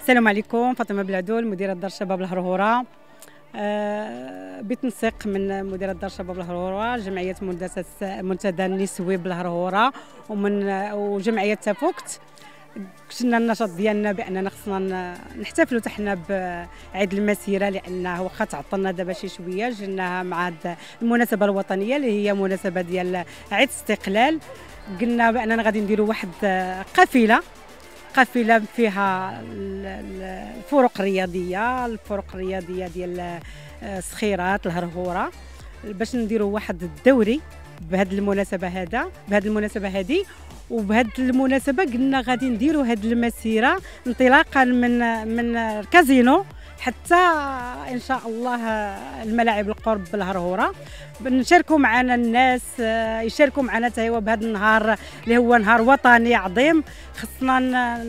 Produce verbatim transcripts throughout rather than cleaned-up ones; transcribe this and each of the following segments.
السلام عليكم. فاطمه بلعدول، مديره دار الشباب الهرهوره. أه بتنسيق من مديره دار الشباب الهرهوره، جمعيه منتدى النسوي بالهرهوره ومن وجمعيه تفوكت. كنا النشاط ديالنا باننا خصنا نحتفلوا حنا بعيد المسيره، لانه واخا تعطلنا دابا شي شويه جيناها مع المناسبه الوطنيه اللي هي مناسبه ديال عيد الاستقلال. قلنا باننا غادي نديروا واحد قافله قافله فيها الفرق الرياضيه الفرق الرياضيه ديال الصخيرات الهرهوره، باش نديروا واحد الدوري بهذه المناسبه هذا بهذه المناسبه هذه وبهذه المناسبه قلنا غادي نديروا هذه المسيره انطلاقا من من الكازينو حتى ان شاء الله الملاعب القرب بالهرهوره. نشاركوا معنا الناس، يشاركوا معنا حتى هو بهذا النهار اللي هو نهار وطني عظيم. خصنا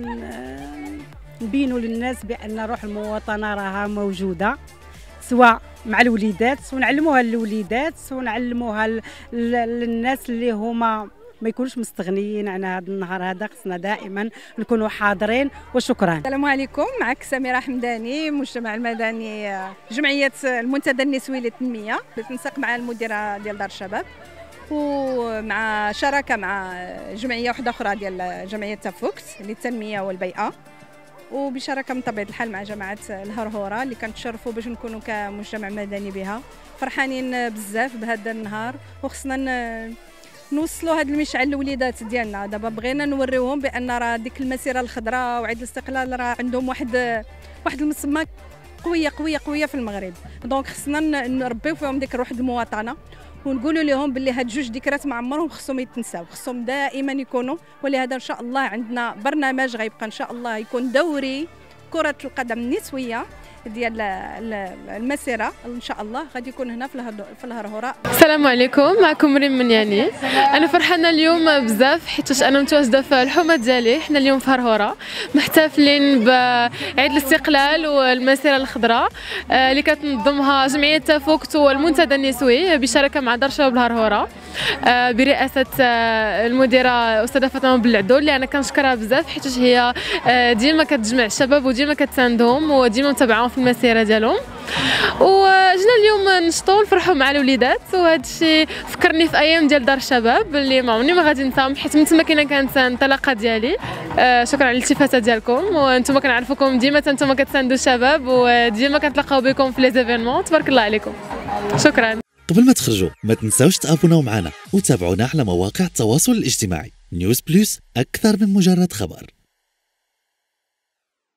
نبينوا للناس بان روح المواطنه راها موجوده، سواء مع الوليدات ونعلموها للوليدات ونعلموها للناس اللي هما ما يكونوش مستغنيين عن هذا النهار هذا. خصنا دائما نكونوا حاضرين. وشكرا. السلام عليكم، معك سميره حمداني، المجتمع المدني، جمعيه المنتدى النسوي للتنميه. تنسق مع المديره ديال دار الشباب ومع شراكه مع جمعيه واحده اخرى ديال جمعيه تفوكت للتنميه والبيئه، وبشراكه من طبيعه الحال مع جماعه الهرهوره اللي كنتشرفوا باش نكونوا كمجتمع مدني بها. فرحانين بزاف بهذا النهار وخصنا نوصلوا هذا المشعل للوليدات ديالنا. دابا بغينا نوريوهم بان راه ديك المسيره الخضراء وعيد الاستقلال راه عندهم واحد واحد المسمى قويه قويه قويه في المغرب. دونك خصنا نربيو فيهم ديك الروح المواطنه ونقولوا لهم باللي هاد جوج ذكريات ما عمرهم خصهم يتنساو، خصهم دائما يكونوا. ولهذا ان شاء الله عندنا برنامج غيبقى ان شاء الله يكون دوري كره القدم النسويه ديال المسيره ان شاء الله غادي يكون هنا في الهرهوره. السلام عليكم، معكم ريم منياني. انا فرحانه اليوم بزاف حيت انا متواجده في الحومه ديالي. حنا اليوم في هرهوره محتفلين بعيد الاستقلال والمسيره الخضراء اللي كتنظمها جمعيه تفوكت والمنتدى النسوي بشراكه مع دار الشباب الهرهوره برئاسه المديره استاذه فاطمه بلعدول، اللي انا كنشكرها بزاف حيت هي ديما كتجمع الشباب وديما كتساندهم وديما متابعاهم في المسيره ديالهم. وجنا اليوم نشطوا نفرحوا مع الوليدات، وهذا الشيء فكرني في ايام ديال دار الشباب اللي ما عمرني ما غادي ننساهم حيت من تما كاينه كانت انطلاقه ديالي. آه شكرا على الالتفاته ديالكم، وانتم كنعرفوكم ديما انتم كتساندوا الشباب وديما كنتلاقاو بكم في لي زيفينمون. تبارك الله عليكم. شكرا. قبل ما تخرجوا ما تنساوش تابوناو معنا وتابعونا على مواقع التواصل الاجتماعي. نيوز بلس، اكثر من مجرد خبر.